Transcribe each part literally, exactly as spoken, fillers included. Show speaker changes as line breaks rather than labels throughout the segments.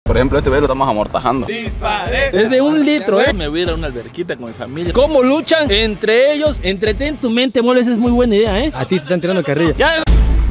Por ejemplo, este vez lo estamos amortajando.
Disparejo.
Es de un litro, eh.
Me voy a ir a una alberquita con mi familia.
¿Cómo luchan entre ellos? Entretén tu mente, Mole, esa es muy buena idea, eh.
A ti te están tirando carrilla.
Ya.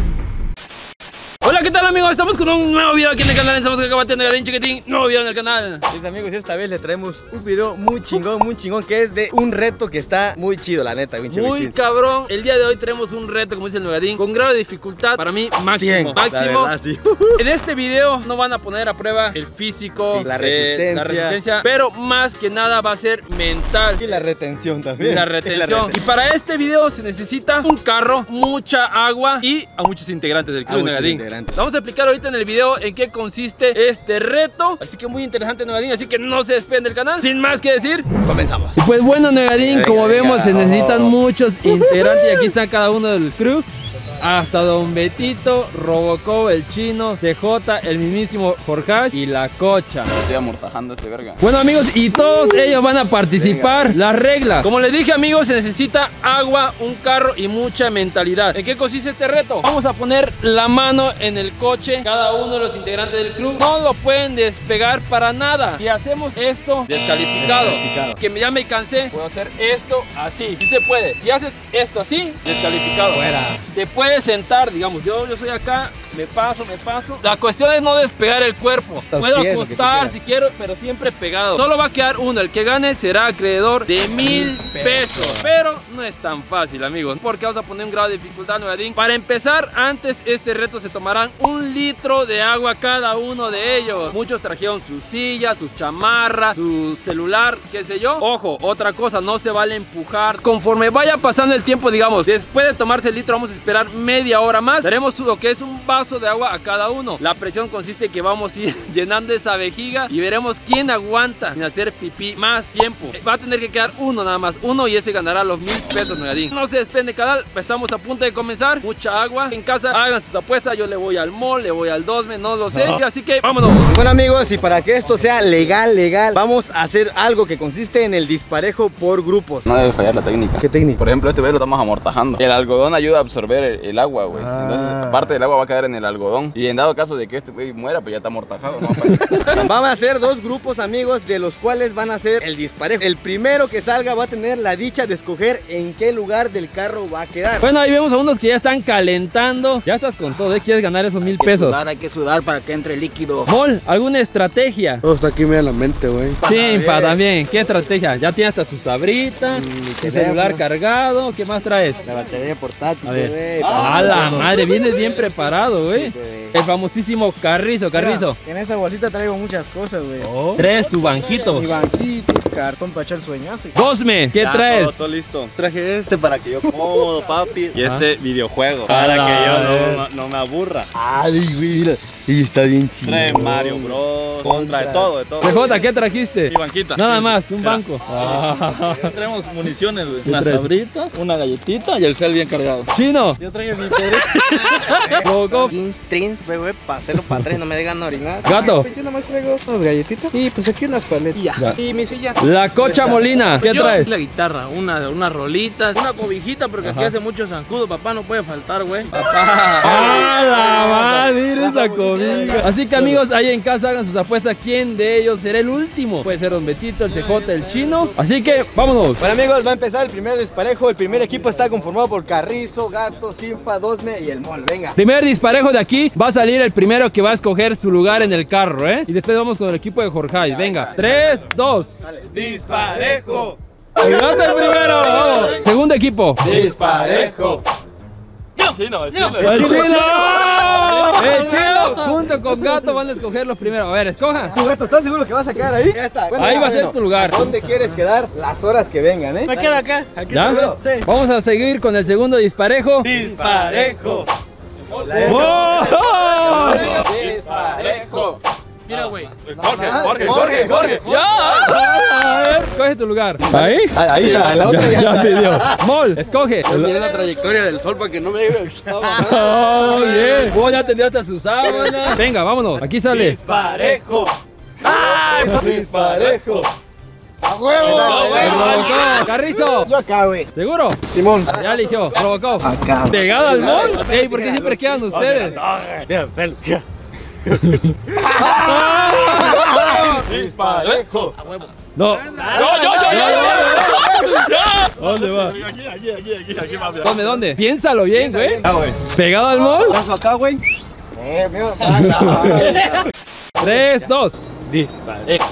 Hola, ¿qué tal, amigos? Estamos con un nuevo video aquí en el canal. Estamos acá batiendo Negadín chiquitín. Nuevo video en el canal.
Mis amigos, esta vez le traemos un video muy chingón, muy chingón, que es de un reto que está muy chido, la neta, bien chido.
Muy
chido.
cabrón. El día de hoy tenemos un reto, como dice el Negadín, con grado de dificultad para mí máximo.
cien,
máximo.
la verdad, sí.
En este video no van a poner a prueba el físico,
Sí, la
eh,
resistencia.
la resistencia, pero más que nada va a ser mental.
Y la retención también.
La retención.
La reten-
Y para este video se necesita un carro, mucha agua y a muchos integrantes del
A
club
muchos
Negadín.
integrantes.
Vamos a explicar ahorita en el video en qué consiste este reto. Así que muy interesante, Negadín. Así que no se despeguen del canal. Sin más que decir,
Comenzamos.
y pues bueno, Negadín,
Venga,
como
venga.
vemos se necesitan
Oh.
muchos integrantes. Y aquí está cada uno del crew. Hasta Don Betito, Robocop, el Chino, C J, el mismísimo Jorge y la Cocha.
Estoy amortajando este verga.
Bueno, amigos, y todos ellos van a participar. Las reglas, como les dije, amigos, se necesita agua, un carro y mucha mentalidad. ¿En qué consiste este reto? Vamos a poner la mano en el coche. Cada uno de los integrantes del club no lo pueden despegar para nada. Si hacemos esto, descalificado.
Descalificado.
Que ya me cansé, puedo hacer esto así. Si se puede. Si haces esto así, descalificado.
Fuera.
Te puedes sentar, digamos, yo, yo soy acá, me paso, me paso. La cuestión es no despegar el cuerpo.
Los
Puedo
pies, lo que tú
acostar
quieras.
si quiero, pero siempre pegado. Solo va a quedar uno. El que gane será acreedor de mil pesos. Pero no es tan fácil, amigos, porque vamos a poner un grado de dificultad, Negadín. Para empezar, antes este reto se tomarán un litro de agua cada uno de ellos. Muchos trajeron sus sillas, sus chamarras, su celular, qué sé yo. Ojo, otra cosa, no se vale empujar. Conforme vaya pasando el tiempo, digamos, después de tomarse el litro, vamos a esperar media hora más. Daremos lo que es un vaso de agua a cada uno. La presión consiste en que vamos a ir llenando esa vejiga y veremos quién aguanta sin hacer pipí más tiempo. Va a tener que quedar uno nada más, uno, y ese ganará los mil pesos, Negadín. No se despende, canal, estamos a punto de comenzar. Mucha agua en casa, hagan sus apuestas. Yo le voy al mall, le voy al Dosme, no lo sé, así que vámonos.
Bueno, amigos, y para que esto sea legal, legal, vamos a hacer algo que consiste en el disparejo por grupos.
No debe fallar la técnica.
¿Qué técnica?
Por ejemplo, este vez lo estamos amortajando. El algodón ayuda a absorber el, el agua, güey.
Ah.
Entonces, parte del agua va a quedar en el algodón. Y en dado caso de que este güey muera, pues ya está amortajado, ¿no?
Vamos a hacer dos grupos, amigos, de los cuales van a hacer el disparejo. El primero que salga va a tener la dicha de escoger en qué lugar del carro va a quedar.
Bueno, ahí vemos a unos que ya están calentando. Ya estás con todo, ¿eh? Quieres ganar esos mil pesos.
Hay que sudar para que entre líquido.
Mol, ¿alguna estrategia?
Todo está aquí medio en la mente, güey.
Sí, pa, también. ¿Qué estrategia? Ya tienes hasta su sabrita, tu celular cargado. ¿Qué más traes?
La batería portátil,
A ver.
güey.
¡A la madre! Vienes bien preparado, güey. El famosísimo Carrizo, Carrizo.
En esta bolsita traigo muchas cosas, güey.
Traes tu banquito.
Mi banquito, cartón para echar sueñazo.
Dosme, ¿qué
Ya,
traes?
Todo, todo listo. Traje este para que yo cómodo, papi. Y este videojuego.
A
Para
la
que yo
vez.
no, no me aburra.
Ay, güey, mira. Y está bien chido.
Trae Mario Bros. Contra de todo, de todo.
C J, ¿qué trajiste?
Mi banquita.
Nada
Sí,
más,
sí.
un
Mira.
banco. Ah.
Tenemos municiones, güey.
¿Qué
Una
traes?
sabrita, una galletita y el cel bien cargado.
Chino,
Yo traigo mi pedrito.
Robocop,
Jeans, trins, güey, para hacerlo para atrás, no me digan orinar.
Gato.
Yo nomás traigo unas galletitas y pues aquí unas paletas.
Ya.
Y mi silla.
La Cocha Molina, ¿qué
Yo,
traes?
la guitarra, una, unas rolitas, una cobijita, porque aquí
Ajá.
hace mucho zancudo. Papá no puede faltar, güey. Papá.
¡Ah, la madre! Mira esa cobija. Así que, amigos, ahí en casa hagan sus apuestas. ¿Quién de ellos será el último? Puede ser Don Betito, el C J, el Chino. Así que, vámonos.
Bueno, amigos, va a empezar el primer disparejo. El primer equipo está conformado por Carrizo, Gato, Simpa, Dosme y el Mol. Venga.
Primer disparejo de aquí. Va a salir el primero que va a escoger su lugar en el carro, ¿eh? Y después vamos con el equipo de Jorge. Venga, tres, dos.
Disparejo.
¡El Gato el primero! ¡Vamos! Segundo equipo.
Disparejo.
Chino, el chino.
¡El Chino! ¡El Chino! Junto con Gato van a escoger los primeros. A ver, escojan.
¿Tu Gato, estás seguro que vas a quedar ahí? Ya está. Bueno,
Ahí
ya,
va a ser
bueno.
tu lugar.
¿Dónde quieres quedar? Las horas que vengan, ¿eh?
Me quedo acá. Aquí
¿Ya?
seguro. Sí.
Vamos a seguir con el segundo disparejo.
Disparejo.
¡Oh!
Disparejo.
Mira, güey.
Jorge, Jorge,
Jorge, Jorge.
A ver, escoge tu lugar. ¿Ahí?
Ahí, ahí está, la otra
Ya,
ya.
ya se dio. Mol, escoge.
Mira la trayectoria del sol para que no me lleve el
Oh, bien. Vos ya tendrías hasta su sábana. Venga, vámonos. Aquí sale.
Disparejo.
Disparejo.
¡A huevo!
El Robocop. Carrizo.
Yo acá, güey.
¿Seguro?
Simón.
Ya eligió. Robocop.
Acá.
¿Pegado al mall? Ey, ¿por qué siempre quedan ustedes?
disparejo.
No. No, yo, yo, yo, yo. ¿Dónde va?
Aquí, aquí, aquí, aquí, aquí, papi.
¿Dónde, dónde? Piénsalo bien, güey.
Ah, güey.
¿Pegado al mall?
Paso acá, güey. Eh, mío.
Tres, dos.
Disparejo.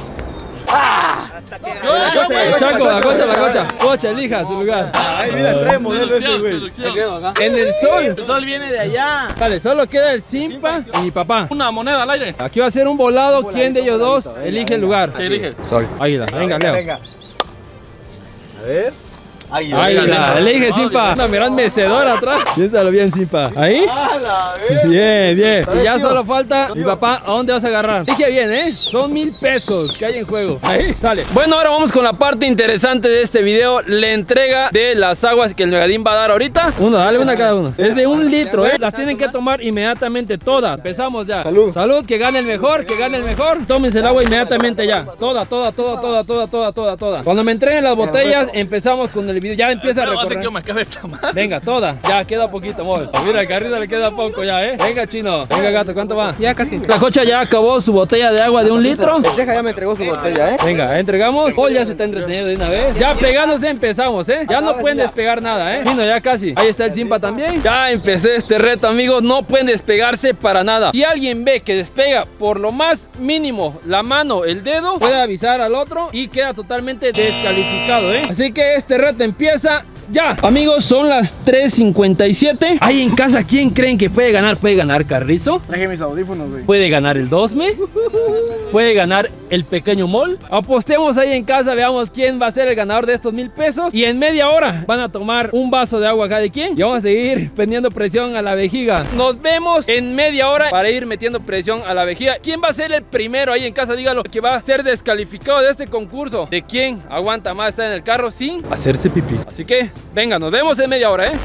El Chaco, la cocha, la cocha. Cocha, elija su lugar.
Ay, mira, trae modelo ese, güey.
En el sol.
El sol viene de allá.
Vale, solo queda el Simpa y mi papá.
Una moneda al aire.
Aquí va a ser un volado. ¿Quién de ellos dos elige el lugar?
¿Qué elige?
Águila, venga, Leo.
Venga. A ver. Águila.
Águila, elige Simpa. Una gran mecedora atrás. Piénsalo bien, Simpa. ¿Ahí?
¡A la vez!
Bien, bien. Y ya solo falta mi papá. ¿A dónde vas a agarrar? Dije bien, ¿eh? Son mil pesos que hay en juego. Ahí, sale. Bueno, ahora vamos con la parte interesante de este video. La entrega de las aguas que el Megadín va a dar ahorita. Uno, dale una a cada uno. Es de un litro, ¿eh? Las tienen que tomar inmediatamente todas. Empezamos ya.
Salud.
Salud, que gane el mejor, que gane el mejor. Tómense el agua inmediatamente ya. Toda, toda, toda, toda, toda, toda, toda, toda. Cuando me entreguen las botellas, empezamos con el video. Ya empieza a recorrer.
que me acabe esta madre.
Venga, toda. Ya queda poquito, amor. Mira, al carrito le queda poco ya, ¿eh? Venga, chino. Venga, gato, ¿cuánto va?
Ya casi.
La cocha ya acabó su botella de agua de un litro.
El Ceja ya me entregó su botella, ¿eh?
Venga, entregamos. Paul ya se está entreteniendo de una vez. Ya pegándose empezamos, ¿eh? Ya no pueden despegar nada, ¿eh? Chino, ya casi. Ahí está el Simpa también. Ya empecé este reto, amigos. No pueden despegarse para nada. Si alguien ve que despega por lo más mínimo la mano, el dedo, puede avisar al otro y queda totalmente descalificado, ¿eh? Así que este reto empieza ya. Amigos, son las tres cincuenta y siete. Ahí en casa, ¿quién creen que puede ganar? Puede ganar Carrizo.
Traje mis audífonos, güey.
Puede ganar el Dosme. Puede ganar el pequeño Mol. Apostemos ahí en casa, veamos quién va a ser el ganador de estos mil pesos. Y en media hora van a tomar un vaso de agua cada de quien. Y vamos a seguir poniendo presión a la vejiga. Nos vemos en media hora para ir metiendo presión a la vejiga. ¿Quién va a ser el primero ahí en casa? Dígalo, que va a ser descalificado de este concurso. ¿De quién aguanta más estar en el carro sin hacerse pipí? Así que, venga, nos vemos en media hora, ¿eh?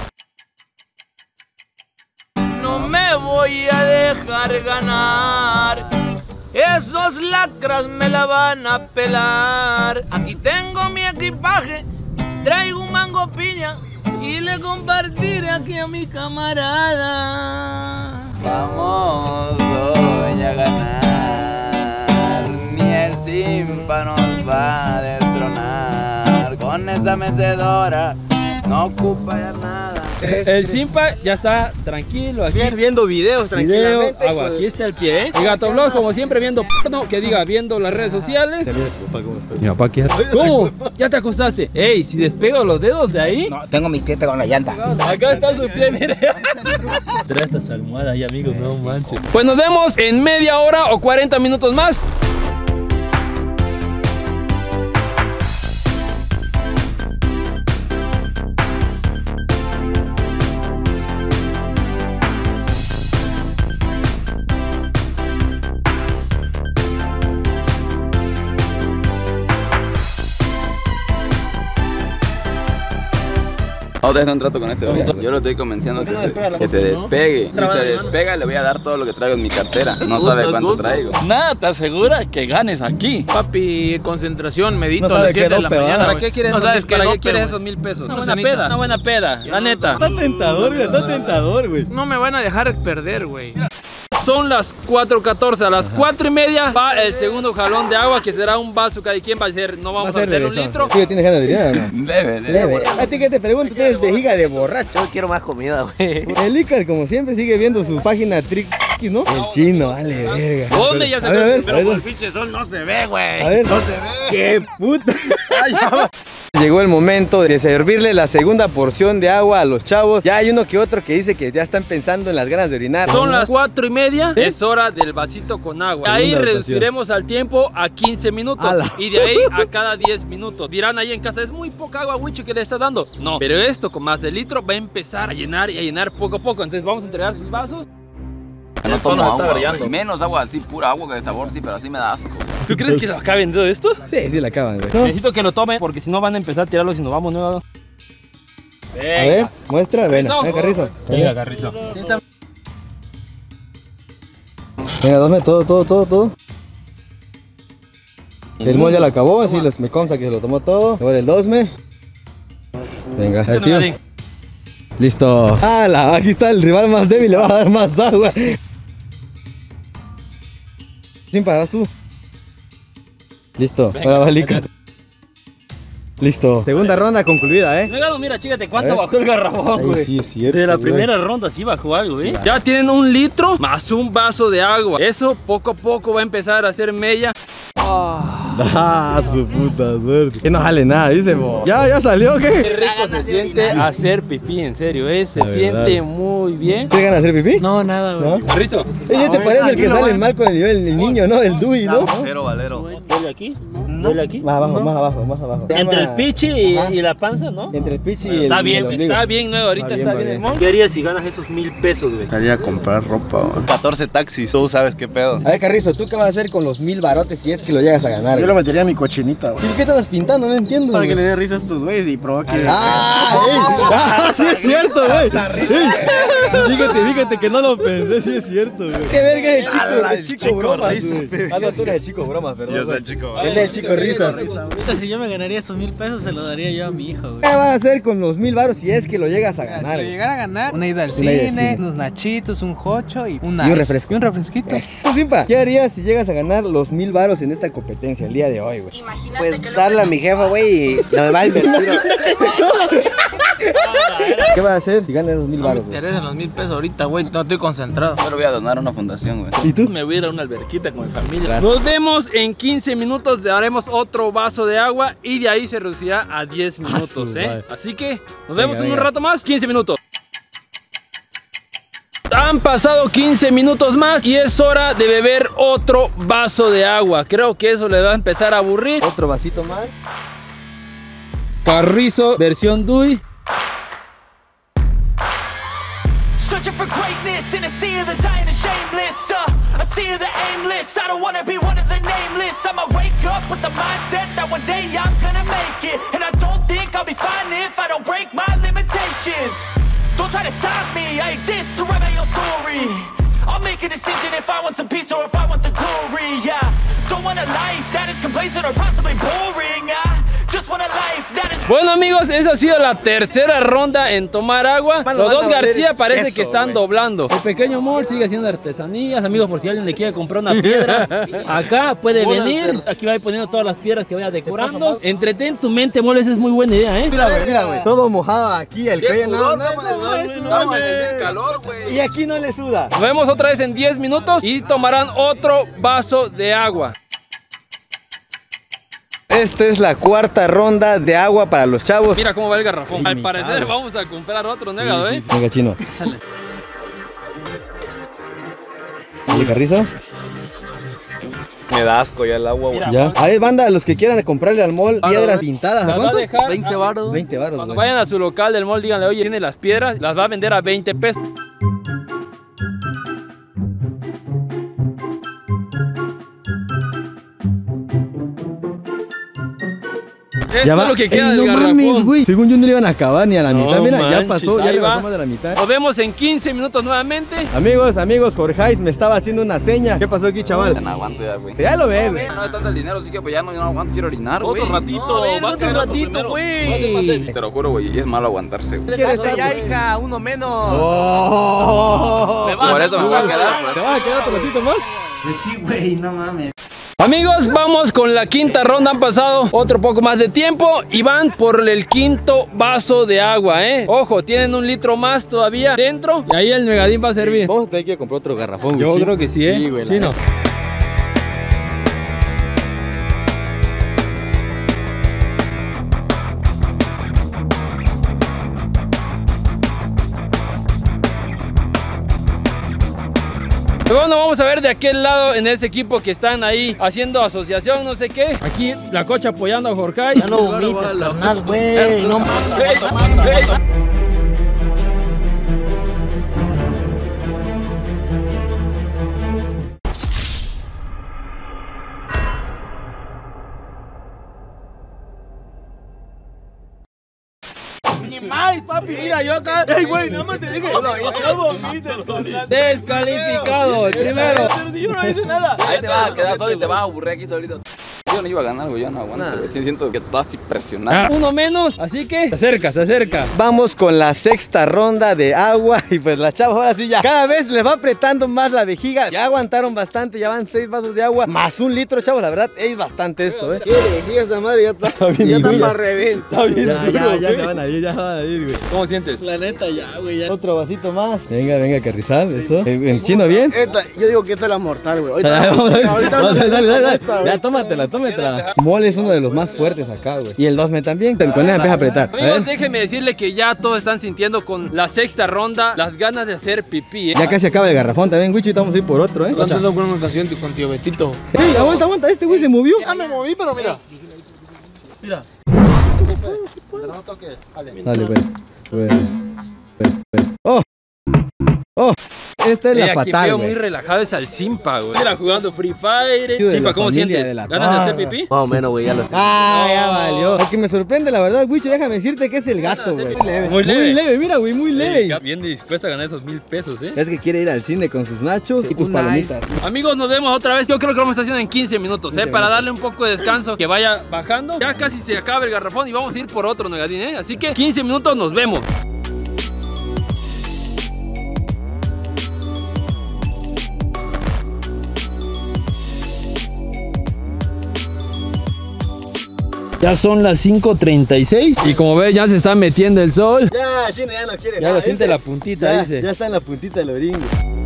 No me voy a dejar ganar. Esos lacras me la van a pelar. Aquí tengo mi equipaje, traigo un mango piña y le compartiré aquí a mi camarada.
Vamos, voy a ganar. Ni el Simpa nos va a destronar. Con esa mecedora no ocupa ya nada.
El Simpa ya está tranquilo aquí.
Bien, viendo videos
Video,
tranquilamente.
agua, aquí está el pie, ¿eh? El Gato Vlog, como siempre, viendo porno, que diga, viendo las redes sociales. Mi papá, ¿qué hace? ¿Cómo? ¿Ya te acostaste? Ey, si despego los dedos de ahí.
No, tengo mis pies pegados en la llanta.
Acá está su pie, mire. Trae estas almohadas ahí, amigos, no manches. Pues nos vemos en media hora o cuarenta minutos más.
Vamos a hacer un trato con este hombre. Yo lo estoy convenciendo que, se, que se despegue. Si se despega, le voy a dar todo lo que traigo en mi cartera. No sabe cuánto traigo.
Nada te asegura que ganes aquí. Papi, concentración, medito
No
a las
sabe
siete
qué
de la
dope,
mañana.
¿Para
güey.
qué quieres,
no
esos,
sabes
mil,
qué
¿para qué
dope,
quieres
güey?
esos mil pesos?
Una
Una
cenita.
peda, una buena peda, la neta.
Está tentador, güey. Está tentador, güey.
No me van a dejar perder, güey.
Son las cuatro catorce, a las cuatro y media va el segundo jalón de agua, que será un vaso cada quien va a ser, no vamos a meter un litro.
¿Tú tienes ganas de orinar o no?
Leve, leve.
A ti que te pregunto, tienes vejiga de borracho.
Yo quiero más comida, güey.
El Icar, como siempre, sigue viendo su página Trick, ¿no? El chino, vale, verga.
¿Dónde ya se
A ver, a ver,
Pero
a ver.
por el pinche sol no se ve, güey.
A ver, no se ve. ¡Qué puta! Llegó el momento de servirle la segunda porción de agua a los chavos. Ya hay uno que otro que dice que ya están pensando en las ganas de orinar.
Son las cuatro y media, es hora del vasito con agua. Ahí
Segunda
reduciremos al tiempo a quince minutos.
Ala.
Y de ahí a cada diez minutos. Dirán ahí en casa, es muy poca agua, Wicho, que le estás dando. No, pero esto con más de litro va a empezar a llenar y a llenar poco a poco. Entonces vamos a entregar sus vasos.
No tomo agua, güey. Menos agua así, pura agua de sabor, sí, pero así me da asco.
¿Tú crees que lo acaben de esto?
Sí, sí la acaban, güey.
Necesito que lo tomen porque si no van a empezar a tirarlos y nos vamos, ¿no?
A ver, muestra, ven,
Carrizo.
ven, Carrizo.
Venga, Carrizo.
Venga, dame todo, todo, todo, todo. El mol ya lo acabó, así los- me consta que se lo tomó todo. Ahora el dosme. Venga, el tío. Listo. ¡Hala! Aquí está el rival más débil, le va a dar más agua. Sin pagas tú. Listo, ahora va Lica. Listo. Segunda ronda concluida, ¿eh?
Negado, mira, chígate cuánto bajó el garrafón, güey.
Sí, es cierto.
De la
güey.
primera ronda sí bajó algo, ¿eh?
Ya tienen un litro más un vaso de agua. Eso poco a poco va a empezar a hacer mella.
Ah, su puta suerte. Que no sale nada, dice vos. ¿Ya, ya salió o qué?
Qué rico se siente hacer pipí, en serio, ¿eh? Se
La
siente
verdad.
muy bien.
¿Te ganas hacer pipí?
No, nada, güey.
¿No?
Rizo.
Oye, ¿te parece el que sale mal con el nivel del niño, no? El Dui, ¿no?
Valero, Valero.
¿Duele aquí? ¿Duele aquí?
Más abajo,
¿No?
más abajo, más abajo. Se
Entre el
llama-
pichi y,
Ajá.
y la panza, ¿no?
Entre el pichi y el
Está
y
bien,
el ombligo.
Está bien, nuevo, ahorita
Va bien,
está
va
bien el
bien.
mon.
¿Qué harías si ganas esos mil pesos, güey?
Salí a comprar ropa, güey.
catorce taxis, tú sabes qué pedo.
A ver, Carrizo, ¿tú qué vas a hacer con los mil barotes si es que lo llegas a ganar?
Yo
güey?
le metería a mi cochinita, güey.
¿Y qué estás pintando? No entiendo.
Para que
güey.
le dé risa a estos güeyes y provoque.
¡Ah! ey, ¡Ah! ¡Sí es cierto, güey! Ey, Fíjate, fíjate que no lo pensé, sí es cierto, güey. ¡Qué verga el chico!
Ala,
El
el
chico,
chico
bromas,
risa,
güey.
pe.
Ah, no, tú eres el chico bromas, perdón.
Yo soy
güey.
el chico.
Él es el chico risa.
Ahorita si yo me ganaría esos mil pesos se lo daría yo a mi hijo, güey.
¿Qué vas a hacer con los mil baros si es que lo llegas a
Mira,
ganar?
si lo
güey?
llegara a ganar, una ida al
Una ida al
cine,
cine.
unos nachitos, un jocho y un,
Y un
ice.
refresco.
Y un refresquito.
Tú, Simpa, ¿qué harías si llegas a ganar los mil baros en esta competencia el día de hoy, güey?
Pues darle a mi jefa, güey, y lo va a invertir.
¿Qué vas a hacer si ganas esos mil
No me
baros, güey?
interesan los mil pesos ahorita, güey. No estoy concentrado.
Yo lo voy a donar a una fundación, güey.
¿Y tú?
Me voy a ir a una alberquita con mi familia.
Nos vemos en quince minutos, le daremos otro vaso de agua y de ahí se reducirá a diez minutos,
su
¿eh?
madre.
Así que nos vemos en
venga.
un rato más, quince minutos. Han pasado quince minutos más y es hora de beber otro vaso de agua. Creo que eso le va a empezar a aburrir.
Otro vasito más.
Carrizo, versión Dui.
Searching for greatness in a sea of the dying and shameless, uh, a sea of the aimless. I don't wanna be one of the nameless. I'ma wake up with the mindset that one day I'm gonna make it, and I don't think I'll be fine if I don't break my limitations. Don't try to stop me, I exist to write my own story. I'll make a decision if I want some peace or if I want the glory, yeah. Don't want a life that is complacent or possibly boring, I just want a life that is...
Bueno amigos, esa ha sido la tercera ronda en tomar agua.
Van,
Los
van
dos
a valer
García parece
queso,
que están
güey.
doblando. El pequeño Mol sigue haciendo artesanías. Amigos, por si alguien le quiere comprar una piedra, acá puede venir. Aquí va a ir poniendo todas las piedras que vaya decorando. Entretén tu mente, Mol, esa es muy buena idea, ¿eh?
Mira, güey, mira, güey. Todo mojado aquí, el cuello. No, no, no,
Estamos en el calor, güey.
Y aquí no le suda.
Nos vemos otra vez en diez minutos y tomarán otro vaso de agua.
Esta es la cuarta ronda de agua para los chavos.
Mira cómo va el garrafón. Al
Limitado.
parecer vamos a comprar otro negado, ¿eh?
Venga, chino.
Échale.
¿Y Carrizo?
Me da asco ya el agua, güey.
Ya. A ver, banda, los que quieran comprarle al mall piedras pintadas. ¿A
Las va a
cuánto?
dejar
veinte baros.
veinte baros,
Cuando
güey.
vayan a su local del mall, díganle, oye, tiene las piedras, las va a vender a veinte pesos. Esto
Ya
es
va.
lo que queda
Ey,
del
no mames,
garrafón.
güey. Según yo no le iban a acabar ni a la
No
mitad. Mira, ya
manches,
pasó, ya
ahí
le
va.
pasamos de la mitad.
Nos vemos en quince minutos nuevamente.
Amigos, amigos, Jorge me estaba haciendo una seña. ¿Qué pasó aquí, chaval?
Ya no aguanto ya, güey.
Ya lo ves, güey.
No es tanto el dinero, así que pues ya no, ya no aguanto, quiero orinar, güey.
Otro ratito,
No, a ver,
va a
otro
caer otro
ratito,
primero.
güey.
Te lo juro, güey, y es malo aguantarse, güey.
Ya, hija, uno menos.
Oh.
Me vas
Por
a
eso me voy a quedar,
¿Te
güey.
vas a quedar otro ratito más?
Sí, güey, no mames.
Amigos, vamos con la quinta ronda. Han pasado otro poco más de tiempo y van por el quinto vaso de agua, ¿eh? Ojo, tienen un litro más todavía dentro y ahí el negadín va a servir.
Vamos a tener que comprar otro garrafón, güey.
Yo
¿sí?
creo que sí, ¿eh?
Sí, güey. la
Chino.
neta.
Bueno, vamos a ver de aquel lado en ese equipo que están ahí haciendo asociación, no sé qué. Aquí la cocha apoyando a Jorge.
Ya no vomites, carnal, güey. No mames. Más, papi, mira, yo acá. Ey, güey, no me te dije. No vomites, carnal.
Descalificado, el primero.
Pero si yo no hice nada.
Ahí te vas a quedar solo y te vas a aburrir aquí solito. Yo no iba a ganar, güey, yo no aguanto,
Nah.
güey. Sí, siento que todo así presionado.
Ah, uno menos, así que se acerca, se acerca.
Vamos con la sexta ronda de agua. Y pues la chava ahora sí ya cada vez les va apretando más la vejiga. Ya aguantaron bastante, ya van seis vasos de agua más un litro, chavos. La verdad es bastante esto, eh.
¿Qué vejiga esa madre? Ya está,
bien
ya está
dura.
para reventar.
Ya, ya, ya se van a ir, ya van a ir, güey.
¿Cómo sientes?
La neta ya, güey. Ya.
Otro vasito más. Venga, venga, Carrizal, eso. ¿El, el chino bien?
Esta, yo digo que esta es la mortal, güey. Ahorita-
Vamos a ver,
ahorita
vamos a ver, dale, dale,
esta,
dale.
güey.
Ya, tómatela, tómatela. Mole es uno de los más fuertes acá, güey. Y el dosme también. Con él empieza a apretar. A
Amigos,
ver.
déjenme decirle que ya todos están sintiendo con la sexta ronda las ganas de hacer pipí, ¿eh?
Ya casi acaba el garrafón también, Wichi. Vamos a ir por otro, eh.
¿Cuánto es con una ocasión con tío Betito?
Ey, aguanta, aguanta. Este güey se movió.
Ya me moví, pero mira.
Dale, pues. Pues, pues, pues. ¡Oh! ¡Oh! Esta es
Eh,
la
aquí
fatal,
veo muy
güey.
relajado es al Simpa, güey. Mira, jugando Free Fire.
Tío de
Simpa,
la
¿cómo
familia
sientes?
de la
¿Ganas de hacer
parra.
pipí?
Más o menos, güey, ya lo
Ah, ya
No.
valió. Lo que me sorprende, la verdad, Wichi, déjame decirte que es el gato, güey.
Muy leve.
Muy leve, mira, güey, muy leve.
Eh, Bien dispuesta a ganar esos mil pesos, ¿eh?
Es que quiere ir al cine con sus nachos y tus
un
palomitas.
Amigos, nos vemos otra vez. Yo creo que lo vamos a estar haciendo en quince minutos, ¿eh? Para darle un poco de descanso, que vaya bajando. Ya casi se acaba el garrafón y vamos a ir por otro, Negadín, ¿eh? Así que quince minutos, nos vemos. Ya son las cinco treinta y seis y como ves ya se está metiendo el sol.
Ya, chino, ya no quiere
Ya
nada.
lo siente
Este-
la puntita,
ya,
dice.
ya está en la puntita del oringo.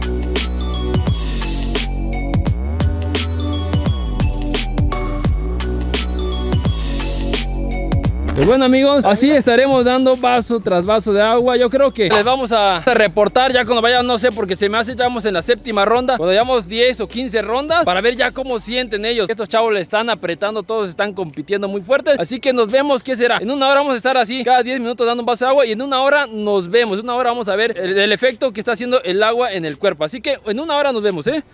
Pues bueno, amigos, así estaremos dando vaso tras vaso de agua. Yo creo que les vamos a reportar ya cuando vaya, no sé, porque se me hace que estamos en la séptima ronda, cuando llevamos diez o quince rondas, para ver ya cómo sienten ellos. Estos chavos le están apretando, todos están compitiendo muy fuerte. Así que nos vemos, ¿qué será? En una hora vamos a estar así, cada diez minutos dando un vaso de agua, y en una hora nos vemos. En una hora vamos a ver el, el efecto que está haciendo el agua en el cuerpo. Así que en una hora nos vemos, ¿eh?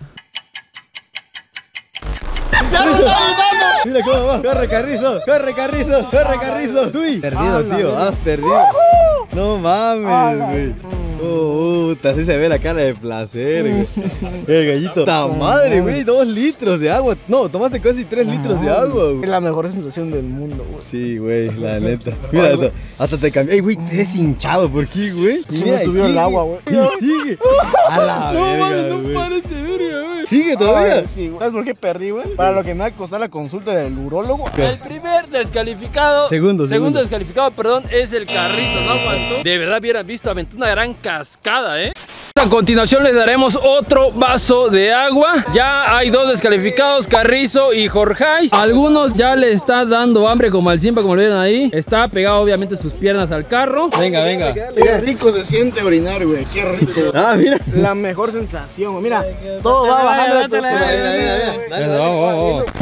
Mira cómo va. Corre, Carrizo. Corre, Carrizo. Corre, Carrizo. Uy, perdido, tío. Has perdido. No mames, güey. Oh, puta, así se ve la cara de placer, güey. Eh, gallito. ¡Ta madre, güey! Dos litros de agua. No, tomaste casi tres litros de agua,
Es
güey.
la mejor sensación del mundo, güey.
Sí, güey, la neta. Mira, hasta, hasta te cambié. Ey, güey, te ves hinchado. ¿Por qué, güey?
Se
Mira,
me subió
sigue.
el agua, güey.
Y sigue. A la verga, güey.
parece verga, güey.
Sigue todavía.
Ay, sí, güey. ¿Sabes por qué perdí, güey? Para lo que me va a costar la consulta del urólogo.
El primer descalificado,
Segundo, segundo.
descalificado, perdón, es el Carrito, ¿no aguantó? De verdad hubieran visto, aventó una gran cascada, ¿eh? A continuación les daremos otro vaso de agua. Ya hay dos descalificados, Carrizo y Jorge. Algunos ya le está dando hambre como al Simpa, como lo vieron ahí. Está pegado obviamente sus piernas al carro. Venga, venga.
Qué rico se siente orinar, güey. Qué rico.
Ah, mira.
La mejor sensación, güey. Mira, todo va bajando de tu
Mira, mira, mira, mira. Dale,
Venga, vamos, vamos, vamos.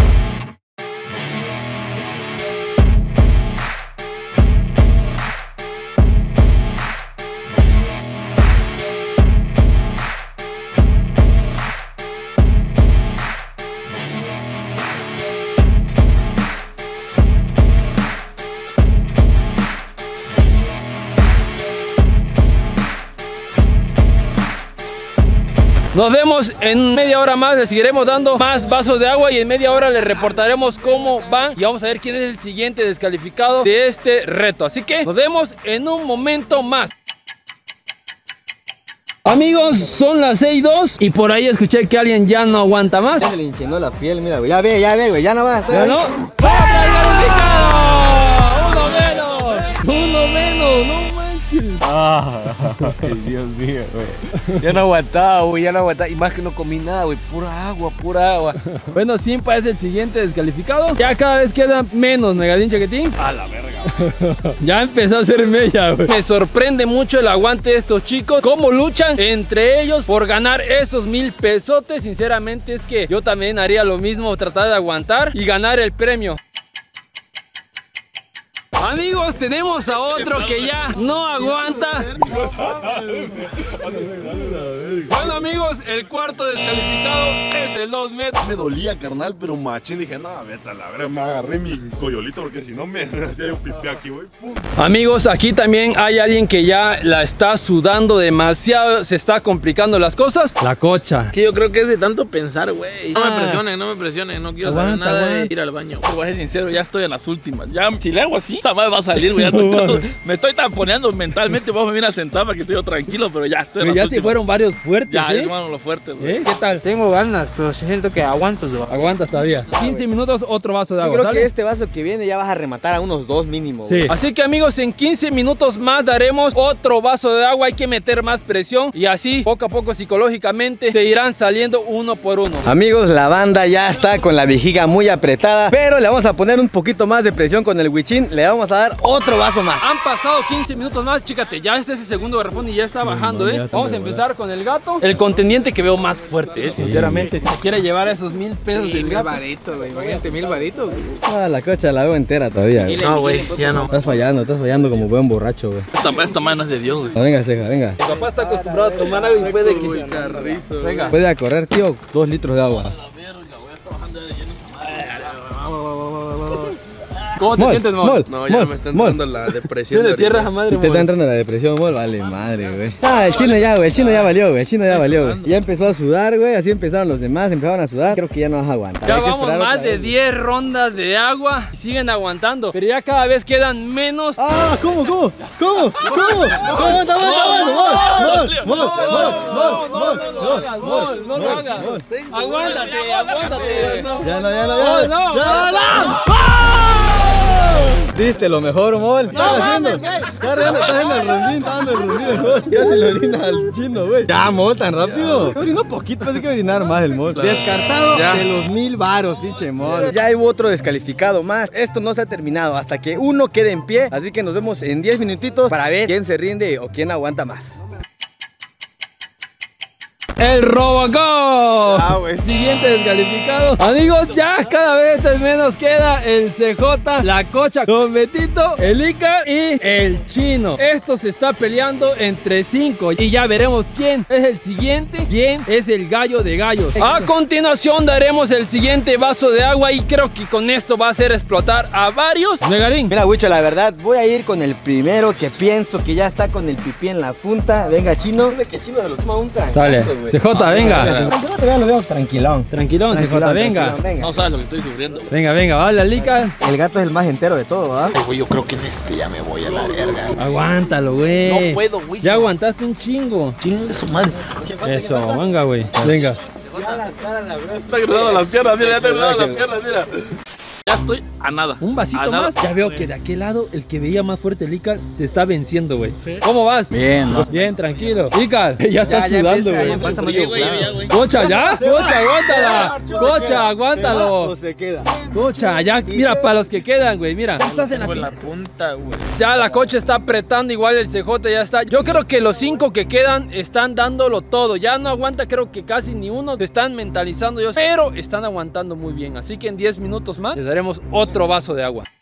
Nos vemos en media hora más, le seguiremos dando más vasos de agua y en media hora les reportaremos cómo van y vamos a ver quién es el siguiente descalificado de este reto. Así que nos vemos en un momento más. Amigos, son las seis dos y por ahí escuché que alguien ya no aguanta más.
Ya se le enchinó la piel, mira, güey. Ya ve, ya ve, güey. Ya no va.
¿Ya no? ¡Otro descalificado! ¡Uno menos! ¡Uno menos! ¡No manches!
Ah, Dios mío, güey. Ya no aguantaba, güey, ya no aguantaba. Y más que no comí nada, güey. Pura agua, pura agua.
Bueno, Simpa es el siguiente descalificado. Ya cada vez queda menos, Negadín Chaquetín.
A la verga.
Ya empezó a hacer mella, güey. Me sorprende mucho el aguante de estos chicos. Cómo luchan entre ellos por ganar esos mil pesotes. Sinceramente es que yo también haría lo mismo, tratar de aguantar y ganar el premio. Amigos, tenemos a otro que ya no aguanta. Bueno, amigos, el cuarto descalificado es el dos metros.
Me dolía, carnal, pero machín. Dije, no, vete a la verga. Me agarré mi coyolito porque si no me hacía un pipí aquí, güey.
Amigos, aquí también hay alguien que ya la está sudando demasiado. Se está complicando las cosas. La Cocha.
Que yo creo que es de tanto pensar, güey. No me presionen, no me presionen. No quiero
Aguanta,
saber nada
aguanta.
de ir al baño.
Te voy a ser sincero, ya estoy en las últimas. Ya, si le hago así, esa madre va a salir, güey. Ya estoy tanto- me estoy tamponeando mentalmente. Vamos a venir a sentar para que estoy yo tranquilo, pero ya estoy en
Pero
las
ya
últimas.
te fueron varios fuertes,
Ya,
¿eh?
es bueno, los fuertes, güey.
¿Eh? ¿Qué tal?
Tengo ganas, pero siento que aguanto. ¿no?
Aguantas todavía. quince minutos, otro vaso de
Yo
agua.
creo
¿sale?
que este vaso que viene ya vas a rematar a unos dos mínimo.
Sí.
güey.
Así que amigos, en quince minutos más daremos otro vaso de agua. Hay que meter más presión y así poco a poco psicológicamente te irán saliendo uno por uno.
Amigos, la banda ya está con la vejiga muy apretada, pero le vamos a poner un poquito más de presión con el huichín. Le vamos a dar otro vaso más.
Han pasado quince minutos más, chícate, ya este es el segundo garrafón y ya está bajando,
no,
¿eh?
ya está
Vamos a
de
empezar con el gato. El contendiente que veo más fuerte, ¿eh? Sinceramente. Se quiere llevar esos mil pesos
Sí,
del
mil
gato.
varitos, güey. Imagínate, mil varitos. güey.
Ah, la Cocha la veo entera todavía. güey.
No, güey, ya no.
Estás fallando, estás fallando como buen borracho, güey.
Esta, esta madre no es de Dios, güey.
Ah, venga, ceja, venga.
Mi papá está acostumbrado a tomar agua y puede que... Venga.
Puede a correr, tío, dos litros de agua.
¿Cómo te
Mol,
sientes, Mol?
Mol,
No, ya
Mol,
me está
Mol.
entrando la depresión.
Tiene
de
tierra a
ahorita.
madre,
Te está
Mol.
entrando la depresión, Mol, vale madre, güey. Ah, el chino ya, güey, el chino ya valió, güey, el chino ya valió, güey. Ya empezó a sudar, güey, así empezaron los demás, empezaron a sudar. Creo que ya no vas a aguantar.
Ya
Hay que
vamos
esperar
más
otra
de
vez.
diez rondas de agua y siguen aguantando. Pero ya cada vez quedan menos.
Ah, ¿cómo, cómo? ¿Cómo? ¿Cómo? Aguanta, aguanta, aguanta, Mol, Mol, Mol, Mol,
No, no, no lo hagas, Mol, no lo hagas. Aguántate, aguántate.
Ya no, ya no,
No,
ya
no,
no.
no.
Diste lo mejor, Mol. ¿Qué estás haciendo? Estás haciendo, estás haciendo el rondín, estás dando el rondín, Mol. Ya se le orina al chino, güey. Ya, Mol, tan rápido. Orinó poquito, así que orinar más el Mol. Descartado
Ya.
de los mil varos, pinche Mol. Ya hubo otro descalificado más. Esto no se ha terminado hasta que uno quede en pie. Así que nos vemos en diez minutitos para ver quién se rinde o quién aguanta más.
El Robocop.
Ah, güey.
Siguiente descalificado. Amigos, ya cada vez es menos queda el C J, la Cocha con Betito, el Icar y el Chino. Esto se está peleando entre cinco y ya veremos quién es el siguiente, quién es el gallo de gallos. A continuación daremos el siguiente vaso de agua y creo que con esto va a hacer explotar a varios. Megarín.
Mira, Wicho, la verdad, voy a ir con el primero que pienso que ya está con el pipí en la punta. Venga, Chino. Dime que Chino se lo toma un trancazo,
Sale.
güey.
C J, venga.
Ya lo veo tranquilón.
Tranquilón, C J, venga.
tranquilón, venga.
No sabes lo que estoy sufriendo.
Venga, venga, vale, Lica.
El gato es el más entero de todo, ¿ah?
Güey, yo creo que en este ya me voy a la verga.
Aguántalo, güey.
No puedo, güey.
Ya aguantaste un chingo.
Chingo de su madre.
Eso, venga, güey. Venga.
Está cruzando las piernas, mira, ya está cruzando las piernas, mira. Ya estoy a nada.
Un vasito
A nada.
más. Ya veo que de aquel lado el que veía más fuerte el Icar se está venciendo, güey. ¿Cómo vas?
Bien, ¿no?
Bien, tranquilo. Icar, ya está
ya
sudando,
empieza,
güey.
ya empieza más inflado.
Cocha, ya. Cocha, aguántala. Cocha, aguántalo.
se queda?
Cocha, ya. Mira, para los que quedan, güey. Mira. Ya estás en la
Con la punta, güey.
Ya la Cocha está apretando, igual el C J ya está. Yo creo que los cinco que quedan están dándolo todo. Ya no aguanta, creo que casi ni uno. Se están mentalizando ellos, pero están aguantando muy bien. Así que en diez minutos más les daremos otro vaso de agua.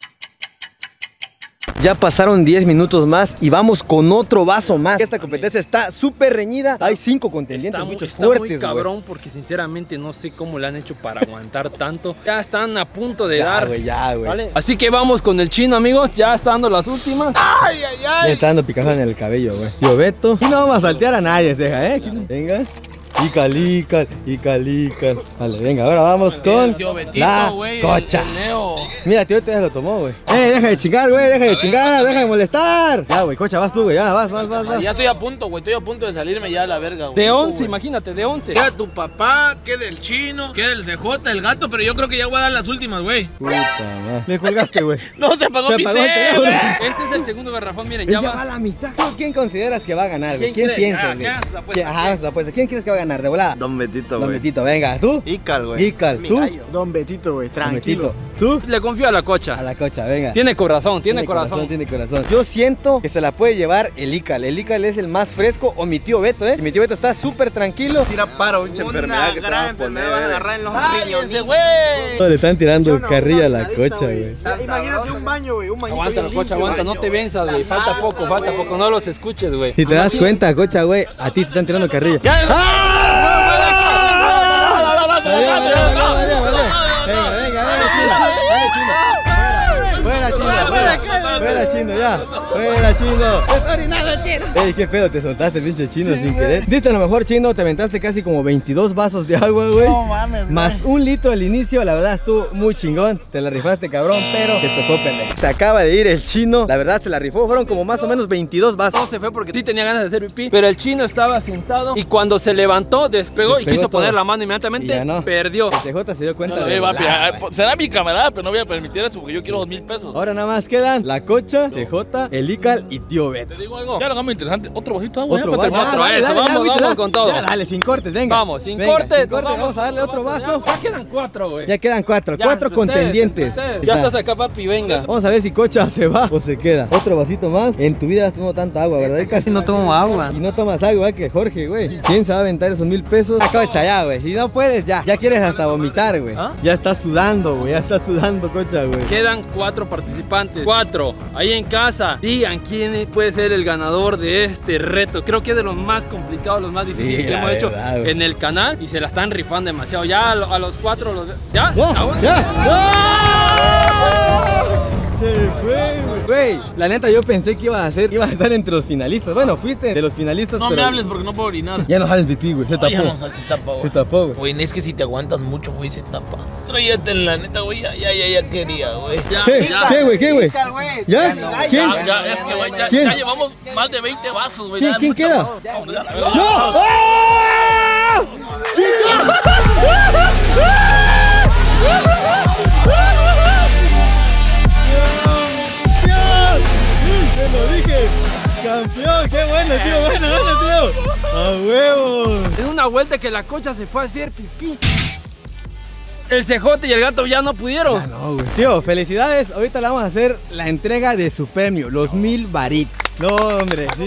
Ya pasaron diez minutos más y vamos con otro vaso más. Esta competencia está súper reñida. Hay cinco contendientes,
Está, muy,
muchos
está
fuertes,
muy
güey.
cabrón porque sinceramente no sé cómo le han hecho para aguantar tanto. Ya están a punto de
Ya,
dar.
güey, ya, güey.
¿Vale? Así que vamos con el Chino, amigos. Ya está dando las últimas.
Le está dando picazón en el cabello, güey. Tío Beto. Y no vamos a saltear a nadie, ceja, ¿eh? Venga. Y calical, y calical. Vale, venga, ahora vamos con
Tío Betito,
la
güey.
Cocha.
el Leo.
Mira, tío, este ya lo tomó, güey. Eh, deja de chingar, güey, deja de chingar, deja de molestar. Ya, güey, Cocha, vas tú, güey, ya, vas, vas, vas, vas.
Ya estoy a punto, güey. Estoy a punto de salirme ya a la verga, güey.
De once,
Güey.
imagínate, de once.
Queda tu papá, queda el Chino, queda el C J, el gato, pero yo creo que ya voy a dar las últimas, güey.
Puta madre. Me colgaste, güey.
No, se apagó
Se
mi
apagó el
cel,
teléfono.
güey.
Este es el segundo garrafón, miren,
Ya
ya
va a
va.
la mitad. ¿Quién consideras que va a ganar, güey?
¿Quién
¿Quién
cree?
piensas,
Ah,
güey?
¿qué haces la apuesta?
¿Quién- Ajá, haz la apuesta. ¿Quién crees que va a ganar? ganar de volada?
Don Betito,
Don
güey.
Betito, venga, ¿tú?
Ical, güey.
Ical, ¿tú?
Don Betito, güey,
Don
tranquilo.
Betito, ¿tú?
Le confío a la cocha.
A la cocha, venga.
Tiene corazón, tiene, corazón.
Tiene corazón. Yo siento que se la puede llevar el Ical. El Ical es el más fresco, o mi tío Beto, ¿eh? Y mi tío Beto está súper tranquilo.
Tira para mucha enfermedad que te van a poner.
en los riñones, güey.
Le están tirando carrilla a la cocha, güey.
Imagínate un baño, güey, un baño.
Aguanta la cocha, aguanta, no te venzas, güey. Falta poco, falta poco, no los escuches, güey.
Si te das cuenta, cocha, güey, a ti te están tirando carrilla. Venga, venga, venga, fuera, fuera, fuera, fuera, chino, ya, fuera, chino. Ey, qué pedo, te soltaste, pinche chino, sin querer. Diste a lo mejor, chino, te aventaste casi como veintidós vasos de agua, güey.
No mames,
más un litro al inicio, la verdad estuvo muy chingón. Te la rifaste, cabrón, pero te tocó perder. Se acaba de ir el chino, la verdad se la rifó, fueron como más o menos veintidós vasos.
No se fue porque sí tenía ganas de hacer pipí, pero el chino estaba sentado y cuando se levantó, despegó,
Despegó
y quiso
todo.
poner la mano inmediatamente,
Y ganó.
perdió.
El T J se dio cuenta
No,
de
eh, papi,
volar.
ah, será mi camarada, pero no voy a permitir eso porque yo quiero dos mil pesos.
Ahora nada más quedan la cocha, C J, el Ical y tío Beto.
Te digo algo. Ya lo hagamos interesante. Otro vasito de agua.
Otro
ya, para
vaso.
terminar.
Otro,
Dale,
eso,
dale,
vamos,
ya, bicho,
vamos
ya.
con todo.
Ya, dale, sin cortes, venga.
Vamos, sin
Venga,
corte,
sin corte,
vamos,
vamos a darle otro vaso.
Ya quedan cuatro, güey.
Ya quedan cuatro,
Ya,
cuatro
entre ustedes,
contendientes.
entre ustedes.
Ahí
Ya
está.
estás acá, papi, venga.
Vamos a ver si Cocha se va o se queda. Otro vasito más. En tu vida has tomado tanta agua, ¿verdad?
Casi no tomo agua.
Y no tomas agua, igual que Jorge, güey. ¿Quién se va a aventar esos mil pesos? La Cocha, ya, güey. Si no puedes, ya. Ya quieres hasta vomitar, güey.
¿Ah?
Ya estás sudando, güey. Ya estás sudando, Cocha, güey.
Quedan cuatro participantes. Cuatro. Ahí en casa. Digan quién puede ser el ganador de este reto. Creo que es de los más complicados, los más difíciles
Sí,
que
la
hemos hecho
verdad, güey.
en el canal. Y se la están rifando demasiado. Ya a, lo- a los cuatro los. ¿Ya?
¡Ya!
¿Ah, bueno?
¡Ya! ¡Ah! Se fue, güey. Güey, la neta yo pensé que ibas a hacer, ibas a estar entre los finalistas. Bueno, fuiste de los finalistas.
No
pero
me hables porque no puedo orinar.
Ya no sales pipí, güey. Se
No, ya
tapó.
no sé si tapa,
Se
güey.
tapó, güey.
Güey, es que si te aguantas mucho, güey, se tapa. Tráyate la neta, güey. Ya, ya, ya, ya quería, güey. Ya,
¿Qué?
ya.
¿Qué, güey? ¿Qué, güey? ¿Ya? ¿Quién?
Ya, ya, es que, güey, ya,
¿Quién?
ya llevamos más de veinte vasos, güey.
¿Quién-
ya,
quién
mucho-
queda?
Vamos, ya, la
¡Yo!
verdad.
¡Ah! ¡Te lo dije! ¡Campeón! ¡Qué bueno, tío! ¡Bueno, bueno, tío! ¡A huevo!
En una vuelta que la cocha se fue a hacer pipí. El C J y el gato ya no pudieron.
No, güey. Tío, felicidades. Ahorita le vamos a hacer la entrega de su premio, los mil varitos. No, hombre, sí.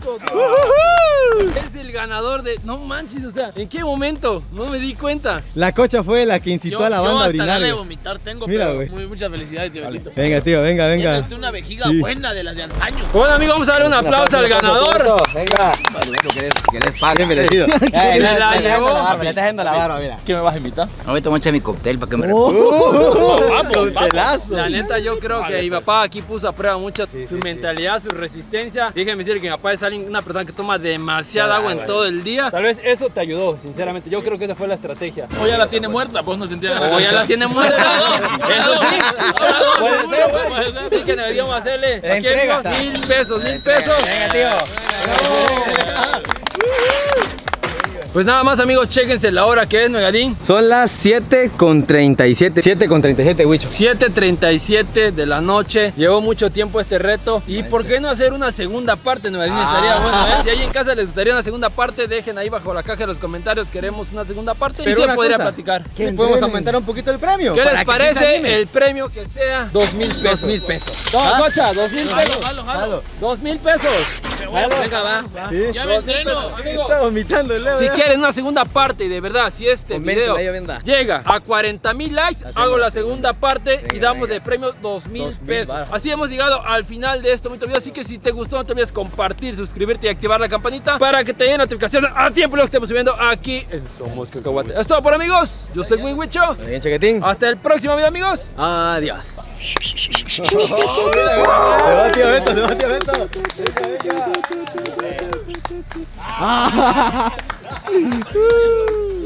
Es el ganador de. No manches, o sea, ¿en qué momento? No me di cuenta.
La Cocha fue la que incitó
Yo,
a la
yo
banda a
hasta
orinar.
ganas de
güey.
vomitar tengo,
Mira,
pero
güey.
muy, muchas felicidades, tío. Betito.
Venga, tío, venga, venga.
Tienes tú una vejiga
Sí.
buena de las de antaño.
Bueno, amigos, vamos a darle un aplauso al ganador.
Venga. Bien merecido.
Se la llevó.
Le está haciendo la barba, mira.
¿Qué me vas a invitar?
Ahorita voy a echar mi cóctel para que me
Oh,
Vamos,
coctelazo.
La neta, yo creo que mi papá aquí puso a prueba mucho su mentalidad, su resistencia. Déjenme decir que mi papá es alguien, una persona que toma demasiada agua en todo el día. Tal vez eso te ayudó, sinceramente. Yo creo que esa fue la estrategia.
O ya la tiene muerta, pues no sentía ganas.
O ya la tiene muerta. Eso sí. Puede ser,
puede
puede
ser.
ser. Así que deberíamos hacerle.
La
Aquí,
entrega.
amigos, mil pesos, mil pesos.
Venga, tío.
Pues nada más, amigos, chéquense la hora que es, Megadín.
Son las siete con treinta y siete. siete con treinta y siete, Wicho.
siete treinta y siete de la noche. Llevó mucho tiempo este reto. ¿Y por qué no hacer una segunda parte, Megadín? Estaría bueno, ¿eh? Si ahí en casa les gustaría una segunda parte, dejen ahí bajo la caja de los comentarios. Queremos una segunda parte.
Pero
y se
una
podría
cosa,
platicar.
¿Le podemos aumentar un poquito el premio?
¿Qué
Para
les
que sí se
parece
anime.
el premio que sea dos mil pesos?
Dos mil pesos.
No, Cocha, dos mil pesos.
Jalo, jalo.
Dos mil pesos. Venga, va.
Sí.
Ya me entreno.
Amigo,
Está vomitando el Leo.
si
ya.
quieren una segunda parte y de verdad, si este
Coméntela,
video
ya venda.
llega a cuarenta mil likes, hago la segunda parte y
Venga,
damos
venga.
de premio dos mil
Dos mil
pesos.
baros.
Así hemos llegado al final de este bonito video. Así que si te gustó, no te olvides compartir, suscribirte y activar la campanita para que te lleguen notificaciones a tiempo lo que estemos subiendo aquí en Somos Cacahuate. Es todo por amigos. Yo soy Win Wicho.
Bien, Chaquetín.
Hasta el próximo video, amigos.
Adiós. Se va, tío Beto, se va, tío Beto. Venga, venga.